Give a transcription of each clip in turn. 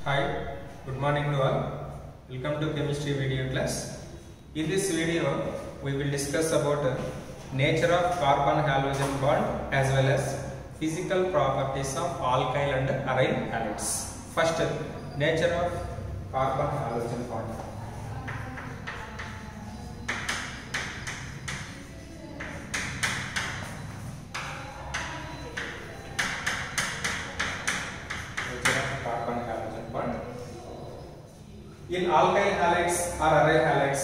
Hi, good morning to all. Welcome to chemistry video class. In this video, we will discuss about nature of carbon halogen bond as well as physical properties of alkyl and aryl halides. First, nature of carbon halogen bond. In alkyl halides or aryl halides,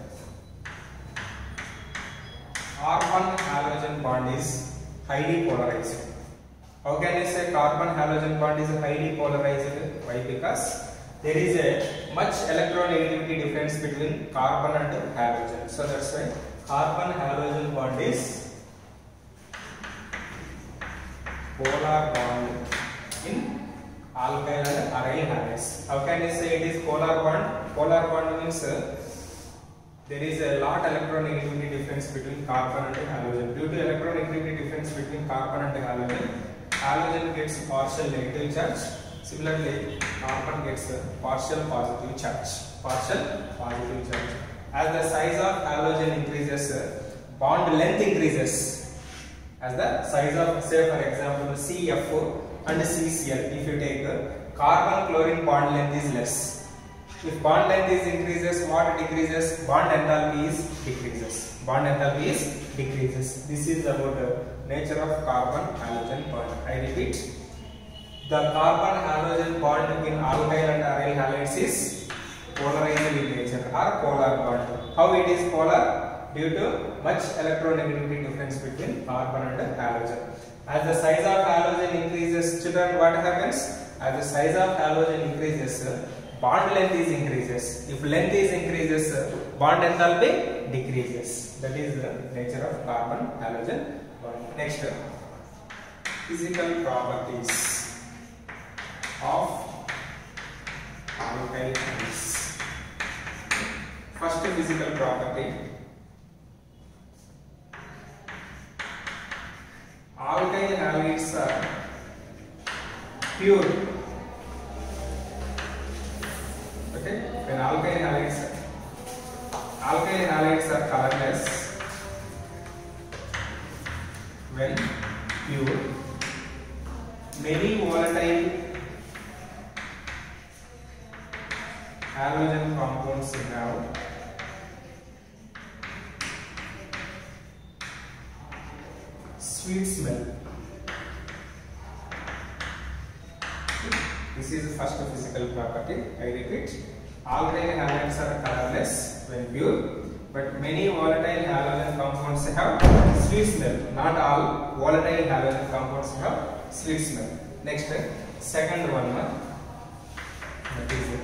carbon halogen bond is highly polarized. How can I say carbon halogen bond is highly polarized? Why? Because there is a much electronegativity difference between carbon and halogen. So that's why carbon halogen bond is polar bond in alkyl and aryl halides. How can I say it is polar bond? Polar bond means there is a lot electronegativity difference between carbon and halogen. Due to electronegativity difference between carbon and halogen, halogen gets partial negative charge. Similarly, carbon gets partial positive charge. Partial positive charge. As the size of halogen increases, bond length increases. As the size of, say for example, CF and CCl, if you take carbon chlorine bond length is less. If bond length is increases, what decreases? Bond enthalpy is decreases. Bond enthalpy is decreases. This is about nature of carbon halogen bond. I repeat, the carbon halogen bond in alkyl and aryl halides is polarized in nature or polar bond. How it is polar? Due to much electronegativity difference between carbon and halogen. As the size of halogen increases, children, what happens? As the size of halogen increases, bond length is increases. If length is increases, bond enthalpy decreases. That is the nature of carbon halogen bond. Next, physical properties of alkyl halides. First physical property. Alkyl halides are pure. Okay, when alkyl halides are colorless when pure. Many volatile halogen compounds have sweet smell. This is the first physical property. I repeat, alkyl halides are colorless when pure, but many volatile halogen compounds have sweet smell. Not all volatile halogen compounds have sweet smell. Next, second one, that is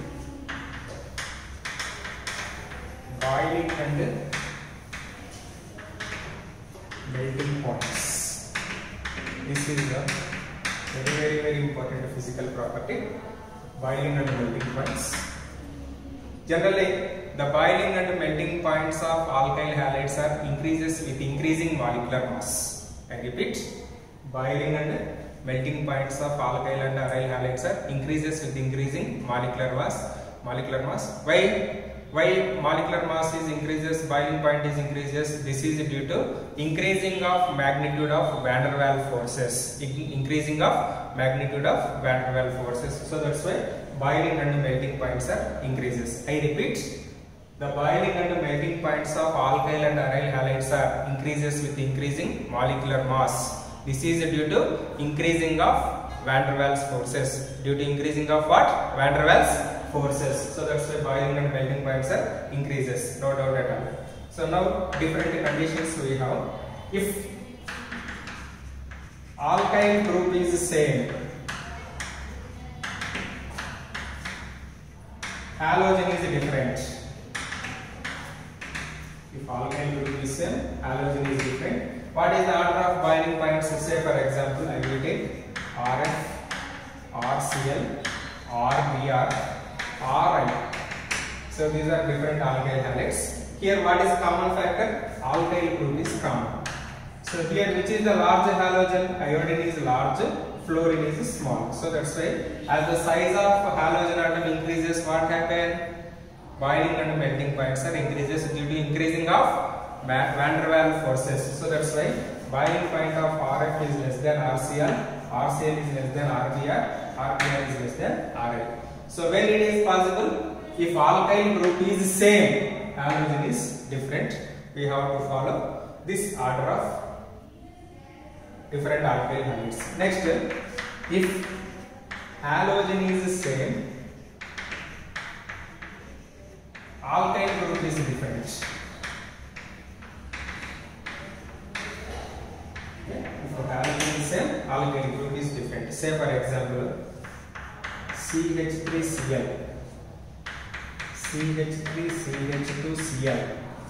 boiling and melting points. This is a very important physical property, boiling and melting points. Generally, the boiling and melting points of alkyl halides are increases with increasing molecular mass. I repeat, boiling and melting points of alkyl and aryl halides are increases with increasing molecular mass. Why molecular mass is increases, boiling point is increases? This is due to increasing of magnitude of van der Waals forces. Increasing of magnitude of van der Waals forces. So that's why boiling and melting points are increases. I repeat, the boiling and melting points of alkyl and aryl halides are increases with increasing molecular mass. This is due to increasing of van der Waals forces. Due to increasing of what? Van der Waals forces. So that's why boiling and melting points are increases. No doubt at all. So now different conditions we have. If alkyl group is same, halogen is different. If alkyl group is same, halogen is different. What is the order of boiling points? Say for example, I will take RF, RCl, RBr, Ri. So these are different alkyl halides. Here what is common factor? Alkyl group is common. So here which is the large halogen? Iodine is large. fluorine is small. So that's why as the size of halogen atom increases, what happen? Boiling and melting points are increases due to increasing of van der Waals forces. So that's why boiling point of RF is less than RCl, RCl is less than RBr, RBr is less than Ri. So when it is possible, if alkyl group is same, halogen is different, we have to follow this order of different alkyl halides. Next, if halogen is same, alkyl group is different. If halogen is same, alkyl group is different. Say for example, CH3Cl, CH3CH2Cl,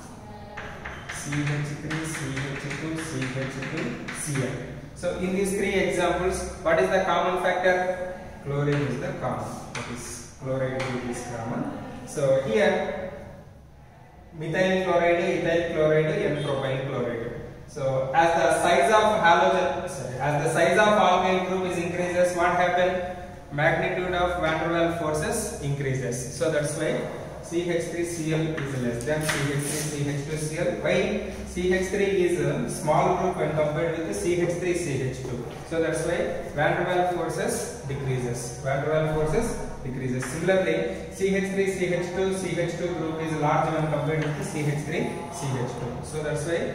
CH3CH2CH2Cl. So in these three examples, what is the common factor? Chlorine is the common. That is, chloride group is common. So here, methyl chloride, ethyl chloride, and propyl chloride. So as the size of halogen, as the size of alkyl group is increases, what happen? Magnitude of van der Waals forces increases. So that's why CH3Cl is less than CH3CH2Cl. Why? CH3 is a small group when compared with the CH3CH2. So that's why van der Waals forces decreases. Van der Waals forces decreases. Similarly, CH3CH2 group is large when compared with the CH3CH2. So that's why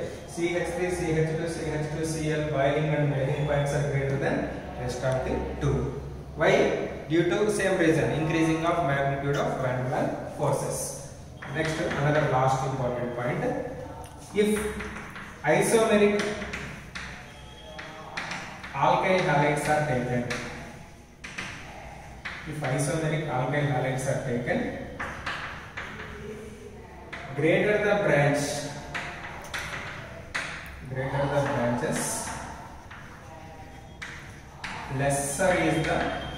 CH3CH2Cl boiling and melting points are greater than rest of the two. Why? Due to same reason, increasing of magnitude of van der Waals forces. Next, another last important point. If isomeric alkyl halides are taken, greater the branches, lesser is the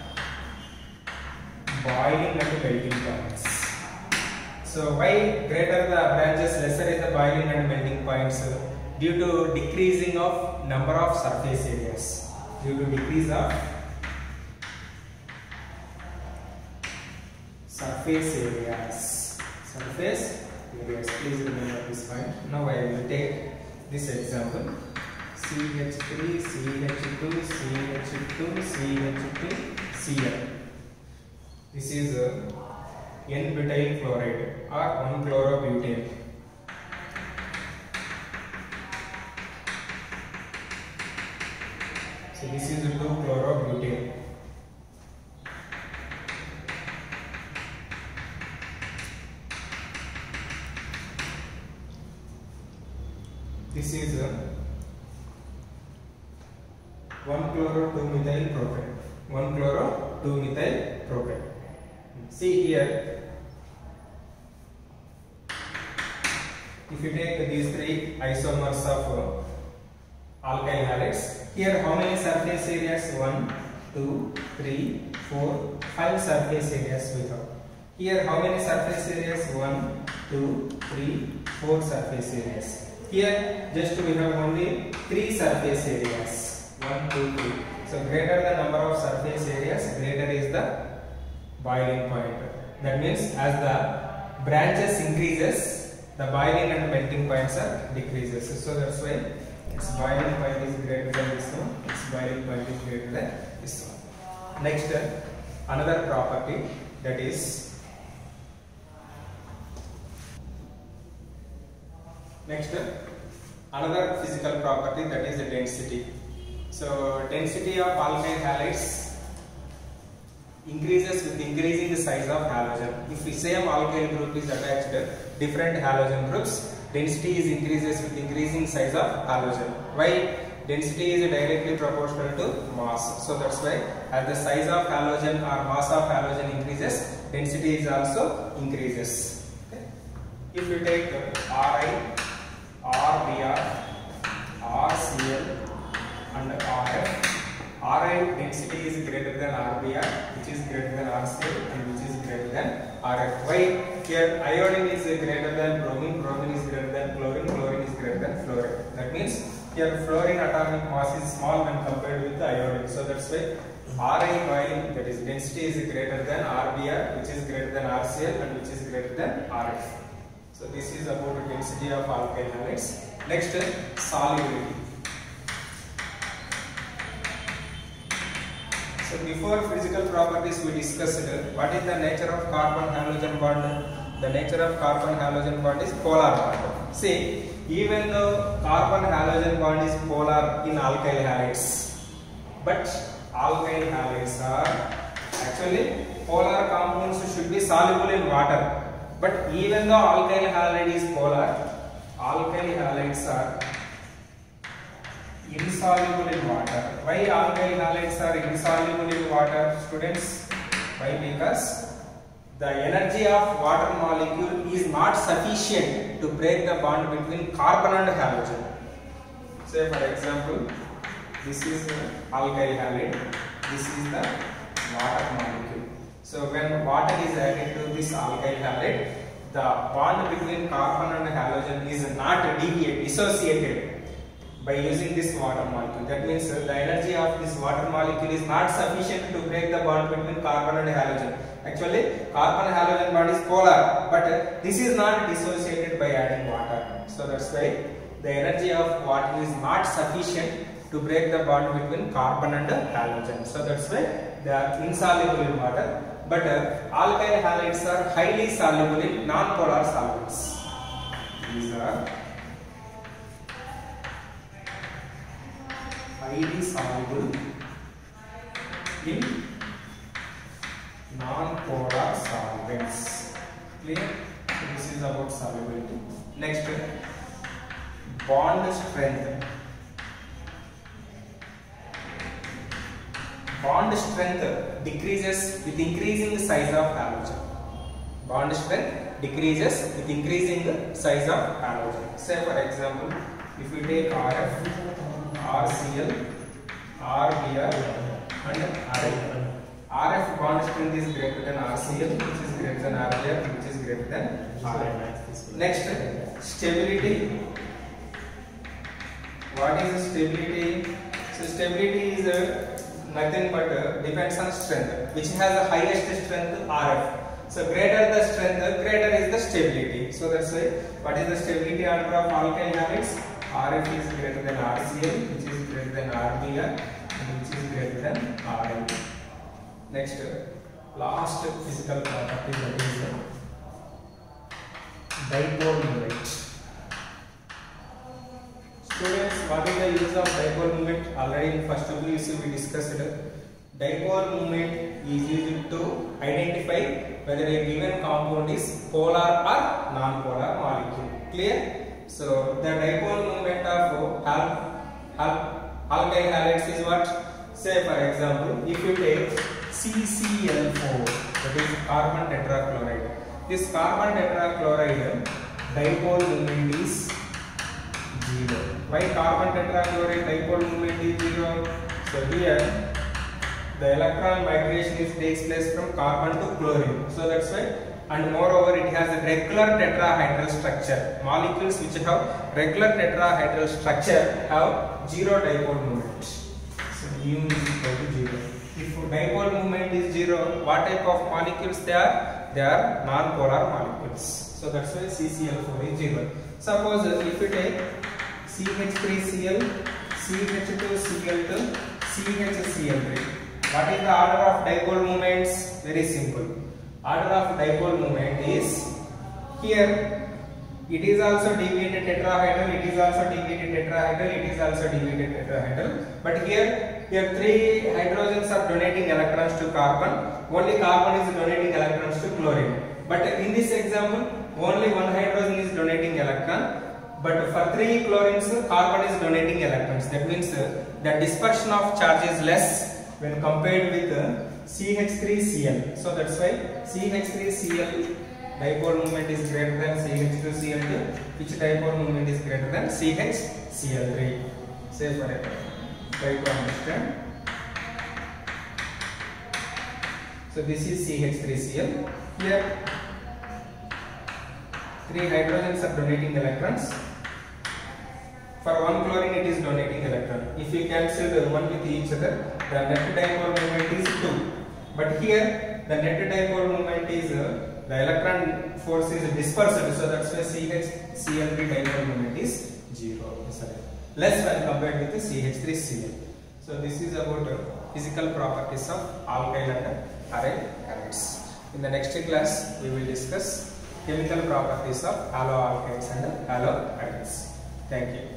boiling and melting points. So why greater the branches, lesser is the boiling and melting points? Due to decreasing of number of surface areas. Due to decrease of surface areas. Please remember this point. Now I will take this example. CH3, CH2, CH2, CH2, Cl. This is N-butyl chloride or 1-chlorobutane. So this is 2-chlorobutane. This is 1-chloro-2-methyl propane. 1-chloro-2-methyl propane. See here, if you take these three isomers of alkyl halides, here how many surface areas? 1, 2, 3, 4, 5 surface areas we have. Here how many surface areas? 1, 2, 3, 4 surface areas. Here just we have only 3 surface areas. 1, 2, 3. So greater the number of surface areas, greater is the boiling point. That means as the branches increases, the boiling and melting points are decreases. So that's why its boiling point is greater than this one. Its boiling point is greater than this one. Next, another property, that is another physical property, that is the density. So density of alkyl halides increases with increasing the size of halogen. If the same alkyl group is attached to different halogen groups, density is increases with increasing size of halogen. Why? Density is directly proportional to mass. So that's why as the size of halogen or mass of halogen increases, density is also increases. Okay. If you take Ri, RBr, RCl and Rf, Ri density is greater than RBr, which is greater than RCl, and which is greater than Rf. Why? Here iodine is greater than bromine, bromine is greater than chlorine, chlorine is greater than fluorine. That means Here fluorine atomic mass is small when compared with the iodine. So that's why Ri by, that is density, is greater than Rbr, which is greater than Rcl, and which is greater than Rf. So this is about the density of alkyl halides. Next, solubility. So before physical properties we discussed what is the nature of carbon halogen bond. The nature of carbon halogen bond is polar bond. See, even though carbon halogen bond is polar in alkyl halides, but alkyl halides are actually polar compounds should be soluble in water. But even though alkyl halide is polar, alkyl halides are insoluble in water. Why alkyl halides are insoluble in water, students? Why? Because the energy of water molecule is not sufficient to break the bond between carbon and halogen. Say for example, this is alkyl halide, this is the water molecule. So when water is added to this alkyl halide, the bond between carbon and halogen is not dissociated by using this water molecule. That means the energy of this water molecule is not sufficient to break the bond between carbon and halogen. Actually, carbon halogen bond is polar, but this is not dissociated by adding water. So that's why the energy of water is not sufficient to break the bond between carbon and halogen. So that's why they are insoluble in water. But alkyl halides are highly soluble in non-polar solvents. These are highly soluble in non-polar solvents. Clear? So this is about solubility. Next, bond strength. Bond strength decreases with increasing the size of halogen. Bond strength decreases with increasing the size of halogen. Say for example, if we take Rf, Rcl, Rbr and Rf. Rf bond strength is greater than Rcl, which is greater than Rbr, which is greater than Rf. Next, stability. What is stability? So stability is nothing but depends on strength, which has the highest strength Rf. So greater the strength, greater is the stability. So that's why what is the stability order of alkyl halides? Rf is greater than Rcl, which is greater than Rbr, and which is greater than Rm. Next, last physical property, that is dipole moment. Students, what is the use of dipole moment? Already in first WC we discussed. Dipole moment is used to identify whether a given compound is polar or non-polar molecule. Clear? So the dipole moment of alkyl halides is what? Say for example, if you take CCl4, that is carbon tetrachloride. This carbon tetrachloride dipole moment is 0. Why carbon tetrachloride dipole moment is 0? So here the electron migration takes place from carbon to chlorine. So that's why, and moreover it has a regular tetrahedral structure. Molecules which have regular tetrahedral structure have 0 dipole moment. So mu is equal to 0. If dipole moment is 0, what type of molecules they are? They are non-polar molecules. So that's why CCl4 is 0. Suppose if we take CH3Cl, CH2Cl2, CHCl3. What is the order of dipole moments? Very simple. Order of dipole moment is, here it is also deviated tetrahedral, it is also deviated tetrahedral, it is also deviated tetrahedral. But here 3 hydrogens are donating electrons to carbon, only carbon is donating electrons to chlorine. But in this example, only 1 hydrogen is donating electron, but for 3 chlorines, carbon is donating electrons. That means the dispersion of charge is less when compared with CH3Cl. So that's why CH3Cl dipole moment is greater than CH2Cl2, which dipole moment is greater than CHCl3. Say for example, try to understand. So this is CH3Cl. Here 3 hydrogens are donating electrons. For one chlorine it is donating electron. If you cancel the one with each other, the net dipole moment is 2. But here the net dipole moment is the electron force is dispersed, so that's why CH3 dipole moment is 0. Less when compared with the CH3Cl. So this is about physical properties of alkyl and aryl halides. In the next class we will discuss chemical properties of haloalkanes and halohalides. Thank you.